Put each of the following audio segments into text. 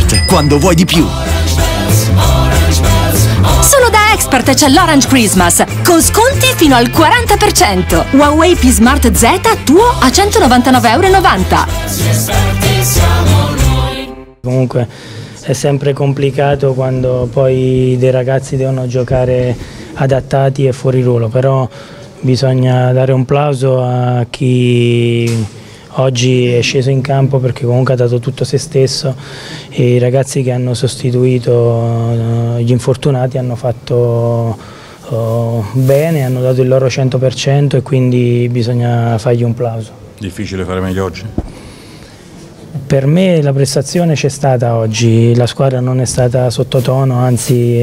Expert, quando vuoi di più. Solo da Expert c'è l'Orange Christmas, con sconti fino al 40%. Huawei P Smart Z tuo a €199,90. Comunque è sempre complicato quando poi dei ragazzi devono giocare adattati e fuori ruolo, però bisogna dare un plauso a chi oggi è sceso in campo perché comunque ha dato tutto se stesso, e i ragazzi che hanno sostituito gli infortunati hanno fatto bene, hanno dato il loro 100% e quindi bisogna fargli un plauso. Difficile fare meglio oggi? Per me la prestazione c'è stata oggi, la squadra non è stata sottotono, anzi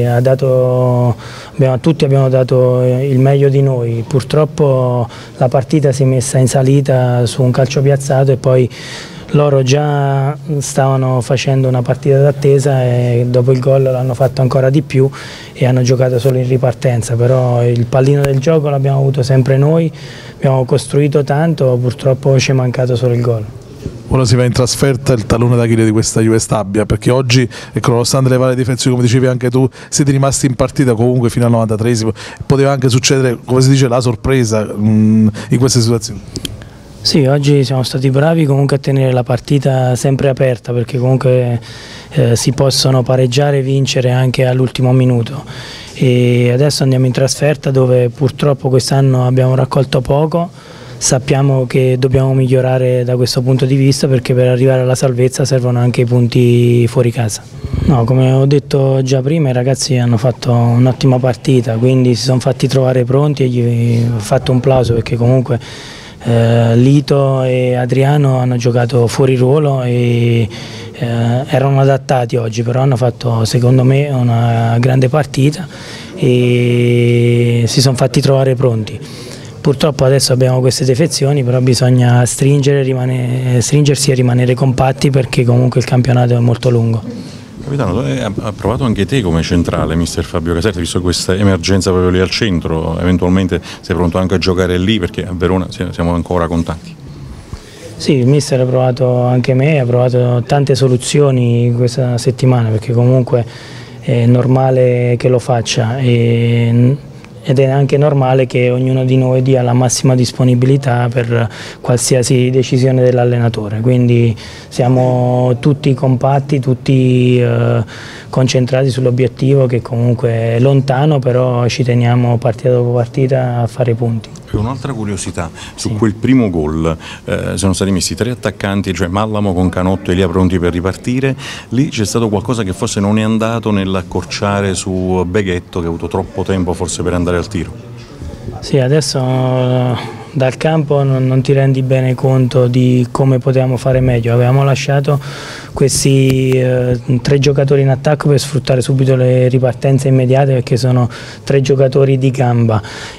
tutti abbiamo dato il meglio di noi. Purtroppo la partita si è messa in salita su un calcio piazzato e poi loro già stavano facendo una partita d'attesa e dopo il gol l'hanno fatto ancora di più e hanno giocato solo in ripartenza, però il pallino del gioco l'abbiamo avuto sempre noi, abbiamo costruito tanto, purtroppo ci è mancato solo il gol. Ora si va in trasferta, il tallone d'Achille di questa Juve Stabia, perché oggi, ecco, nonostante le varie difensioni, come dicevi anche tu, siete rimasti in partita comunque fino al 93esimo, poteva anche succedere, come si dice, la sorpresa in queste situazioni. Sì, oggi siamo stati bravi comunque a tenere la partita sempre aperta, perché comunque si possono pareggiare e vincere anche all'ultimo minuto. E adesso andiamo in trasferta dove purtroppo quest'anno abbiamo raccolto poco. Sappiamo che dobbiamo migliorare da questo punto di vista, perché per arrivare alla salvezza servono anche i punti fuori casa. No, come ho detto già prima, i ragazzi hanno fatto un'ottima partita, quindi si sono fatti trovare pronti e gli ho fatto un plauso, perché comunque Lito e Adriano hanno giocato fuori ruolo e erano adattati oggi, però hanno fatto secondo me una grande partita e si sono fatti trovare pronti. Purtroppo adesso abbiamo queste defezioni, però bisogna stringersi e rimanere compatti, perché comunque il campionato è molto lungo. Capitano, ha provato anche te come centrale, mister Fabio Caserta, visto questa emergenza proprio lì al centro, eventualmente sei pronto anche a giocare lì, perché a Verona siamo ancora con tanti. Sì, il mister ha provato anche me, ha provato tante soluzioni questa settimana, perché comunque è normale che lo faccia ed è anche normale che ognuno di noi dia la massima disponibilità per qualsiasi decisione dell'allenatore, quindi siamo tutti compatti, tutti concentrati sull'obiettivo, che comunque è lontano, però ci teniamo partita dopo partita a fare punti. Un'altra curiosità, su quel primo gol sono stati messi 3 attaccanti, cioè Mallamo con Canotto e Elia pronti per ripartire, lì c'è stato qualcosa che forse non è andato nell'accorciare su Beghetto, che ha avuto troppo tempo forse per andare al tiro? Sì, adesso dal campo non ti rendi bene conto di come potevamo fare meglio. Avevamo lasciato questi 3 giocatori in attacco per sfruttare subito le ripartenze immediate, perché sono 3 giocatori di gamba,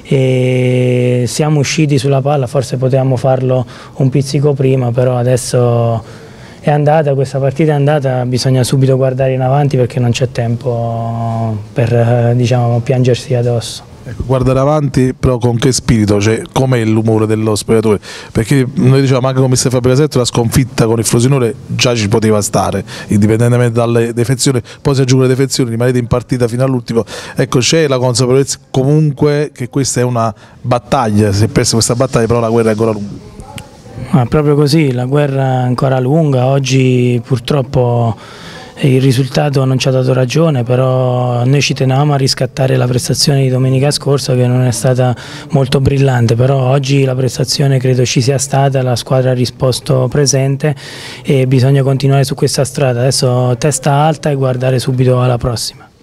e siamo usciti sulla palla, forse potevamo farlo un pizzico prima, però adesso è andata, questa partita è andata, bisogna subito guardare in avanti, perché non c'è tempo per diciamo, piangersi addosso. Ecco, guardare avanti, però con che spirito, cioè com'è l'umore dello spogliatoio? Perché noi diciamo anche con mister Fabio Caserta la sconfitta con il Frosinone già ci poteva stare, indipendentemente dalle defezioni, poi si aggiungono le defezioni, rimanete in partita fino all'ultimo. Ecco, c'è la consapevolezza comunque che questa è una battaglia, si è persa questa battaglia, però la guerra è ancora lunga. Proprio così, la guerra è ancora lunga, oggi purtroppo il risultato non ci ha dato ragione, però noi ci tenevamo a riscattare la prestazione di domenica scorsa, che non è stata molto brillante, però oggi la prestazione credo ci sia stata, la squadra ha risposto presente e bisogna continuare su questa strada. Adesso testa alta e guardare subito alla prossima.